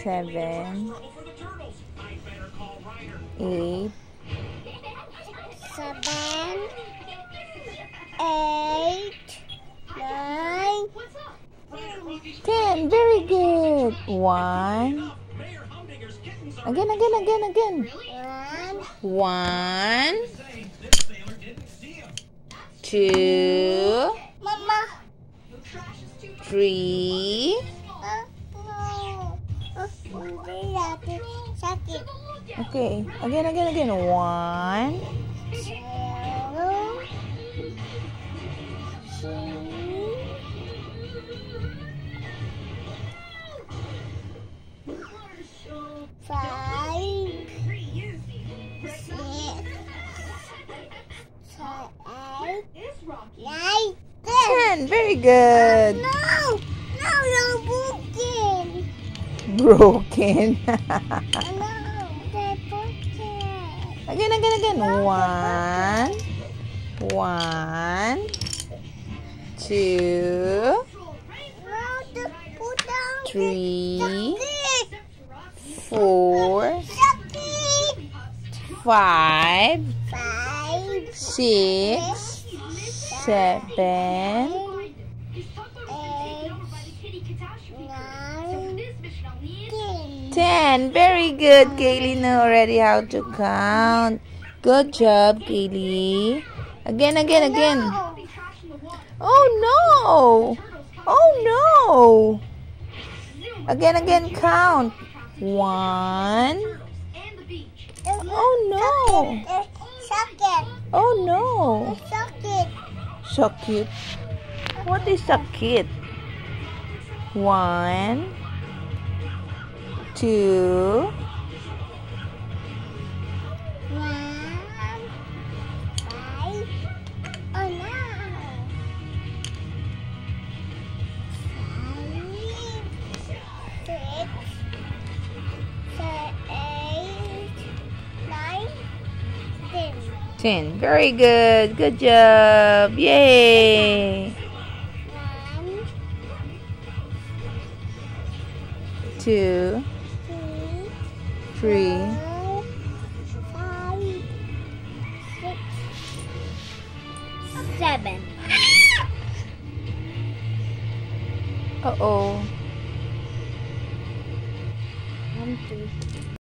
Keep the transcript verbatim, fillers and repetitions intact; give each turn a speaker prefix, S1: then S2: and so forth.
S1: seven, eight,
S2: Seven, eight, nine,
S1: ten. Very good. One. Again, again, again, again.
S2: one,
S1: One, two,
S2: Mama.
S1: three.
S2: Uh, no. Uh, hindi natin sakit.
S1: Okay, again, again, again. One,
S2: Zero, three, five, six, seven, nine, ten.
S1: ten. Very good.
S2: No, no, no, broken.
S1: Broken.
S2: No, they're broken.
S1: Again, again, again. One, one, two,
S2: No, the put down.
S1: three,
S2: Sakit.
S1: four,
S2: Sakit.
S1: five,
S2: Five,
S1: six, seven,
S2: eight, nine, ten.
S1: ten. Very good. Kaylee know already how to count. Good job, Kaylee. Again, again, again.
S2: No.
S1: Oh no! Oh no! Again, again, count. One. Oh no!
S2: Sakit.
S1: Oh no!
S2: Sakit.
S1: Sakit. What is sakit? One, two,
S2: One, five. Oh no. Five, six, eight, nine, ten.
S1: ten. Very good. Good job. Yay.
S2: One,
S1: Two,
S2: two,
S1: three,
S2: four, five, six, seven.
S1: uh-oh.